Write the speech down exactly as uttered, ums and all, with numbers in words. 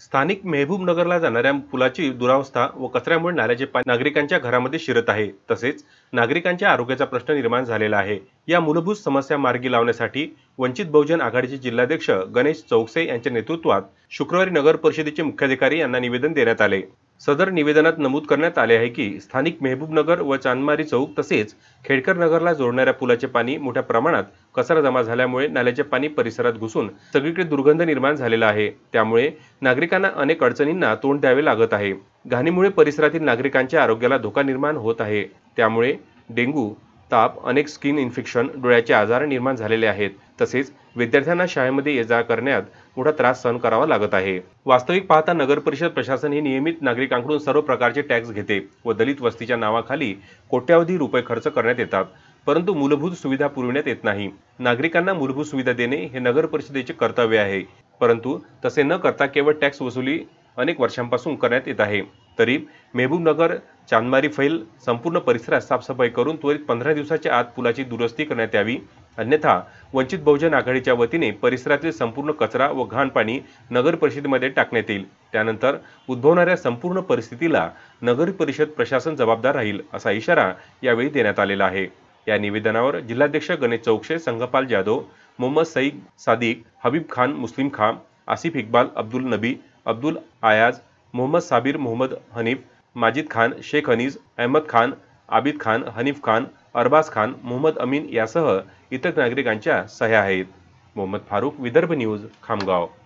स्थानिक मेहबूबनगरला जाणाऱ्या पुलाची दुरावस्था व कचऱ्यामुळे नाल्याचे पाणी नागरिकांच्या घरामध्ये शिरत आहे। तसेच नागरिकांच्या आरोग्याचा प्रश्न निर्माण झालेला आहे। या मूलभूत समस्या मार्गी लावण्यासाठी वंचित बहुजन आघाडीचे जिल्हाध्यक्ष गणेश चौकसे यांच्या नेतृत्वात शुक्रवारी नगर परिषदेचे मुख्याधिकारी यांना निवेदन देण्यात आले। सदर निवेदनात नमूद करण्यात आले आहे की स्थानिक मेहबूबनगर व चांदमारी चौक तसेच खेडकर नगरला जोडणाऱ्या पुलाचे पाणी मोठ्या प्रमाणात कचरा जमा झाल्यामुळे नाल्याचे पाणी परिसरात घुसून सगळीकडे दुर्गंध निर्माण झालेला आहे। त्यामुळे नागरिकांना अनेक अडचणींना तोंड द्यावे लागत आहे। घाणीमुळे परिसरातील नागरिकांच्या आरोग्याला धोका निर्माण होत आहे। त्यामुळे डेंग्यू, ताप, अनेक स्किन इन्फेक्शन, डोळ्याचे आजार निर्माण झालेले आहेत। तसेच विद्यार्थ्यांना शाळेमध्ये ये जा करण्यात मोठा त्रास सहन करावा लागत आहे। वास्तविक पाहता नगर परिषद प्रशासन हे नियमित नागरिकांकडून सर्व प्रकारचे टॅक्स घेते व दलित वस्तीच्या नावाखाली कोट्यावधी रुपये खर्च करण्यात येतात, परंतु मूलभूत सुविधा पुरविण्यात येत नाही। नागरिकांना मूलभूत सुविधा देणे हे नगर परिषदेचे कर्तव्य आहे, परंतु तसे न करता केवळ टॅक्स वसुली अनेक वर्षांपासून करण्यात येत आहे। तरी मेहबूबनगर चांदमारी फैल संपूर्ण परिसरात साफसफाई करून त्वरित पंधरा दिवसाच्या आत पुलाची दुरुस्ती करण्यात यावी, अन्यथा वंचित बहुजन आघाडीच्या वतीने परिसरातील संपूर्ण कचरा व घाण पाणी नगर परिषदेमध्ये टाकण्यात येईल। त्यानंतर उद्भवणाऱ्या संपूर्ण परिस्थितीला नगर परिषद प्रशासन जबाबदार राहील, असा इशारा यावेळी देण्यात आलेला आहे। या निवेदनावर जिल्हाध्यक्ष गणेश चौकसे, संघपाल जाधव, मोहम्मद सईद सादिक, हबीब खान, मुस्लिम खान, आसिफ इक्बाल, अब्दुल नबी, अब्दुल आयाज, मोहम्मद साबिर, मोहम्मद हनीफ, माजिद खान, शेख हनीज, अहमद खान, आबिद खान, हनीफ खान, अरबाज खान, मोहम्मद अमीन यासह इतर नागरिकांच्या सह्या आहेत। मोहम्मद फारूक, विदर्भ न्यूज, खामगाव।